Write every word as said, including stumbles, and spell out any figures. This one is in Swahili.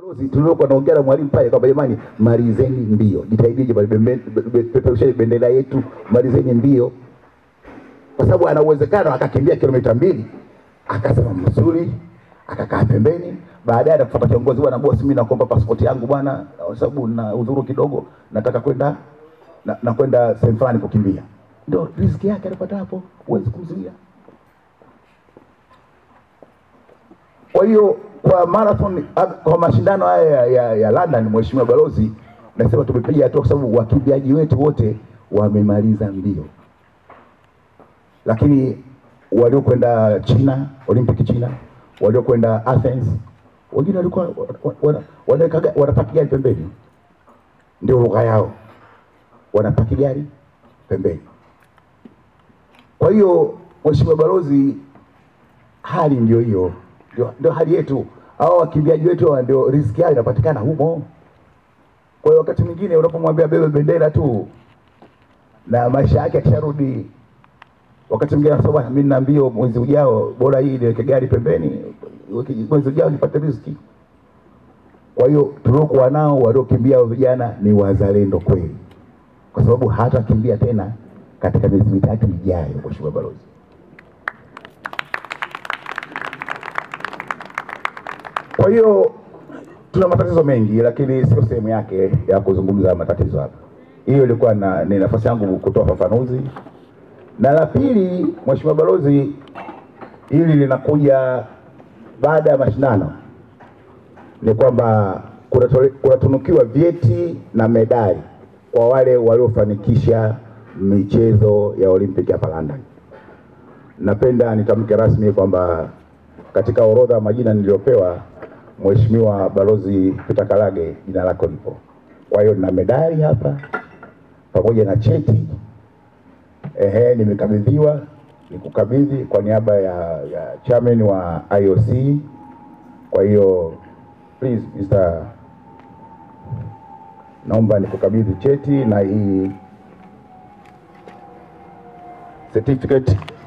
Tulikuwa tunaongea na mwalimu pale kwamba jamani, malizeni mbio, jitahidije peperusheni bendera yetu, malizeni mbio, kwa sababu ana uwezekano akakimbia kilomita mbili akasema mzuri, akakaa pembeni, baadaye anafuata kiongozi, bwana boss, mimi naomba passport yangu bwana, kwa sababu na udhuru kidogo, nataka kwenda na, na kwenda sehemu fulani kukimbia. Ndio riziki yake anapata hapo, huwezi kumzuia. Kwa hiyo kwa marathon, kwa mashindano haya ya, ya, ya London, mheshimiwa balozi, nasema tumepiga hatua kwa sababu wakimbiaji wetu wote wamemaliza mbio. Lakini waliokwenda China, Olimpiki China, waliokwenda Athens, wengine walikuwa wanaweka wanapaki gari pembeni. Ndio lugha yao. Wanapaki gari pembeni. Kwa hiyo mheshimiwa balozi, hali ndio hiyo. Ndio, ndio hali yetu. Hao wakimbiaji wetu ndio riziki yao inapatikana humo. Kwa hiyo wakati mwingine unapomwambia bebe bendera tu na maisha yake akisharudi, wakati mwingine anasema mimi nina mbio mwezi ujao, bora hii niweke gari pembeni, mwezi ujao nipate riziki. Kwa hiyo tuliokuwa nao waliokimbia vijana ni wazalendo kweli, kwa sababu hata kimbia tena katika miezi mitatu ijayo, mheshimiwa balozi. Kwa hiyo tuna matatizo mengi, lakini sio sehemu yake ya kuzungumza matatizo hapa. Hiyo ilikuwa na ni nafasi yangu kutoa fafanuzi. Na la pili, mheshimiwa balozi, hili linakuja baada ya mashindano, ni kwamba kunatunukiwa vyeti na medali kwa wale waliofanikisha michezo ya Olimpiki hapa London. Napenda nitamke rasmi kwamba katika orodha ya majina niliyopewa, mheshimiwa balozi Peter Kalage, jina lako lipo. Kwa hiyo na medali hapa pamoja na cheti. Ehe, nimekabidhiwa, nikukabidhi kwa niaba ya, ya chairman wa I O C. Kwa hiyo please Mister naomba nikukabidhi cheti na hii certificate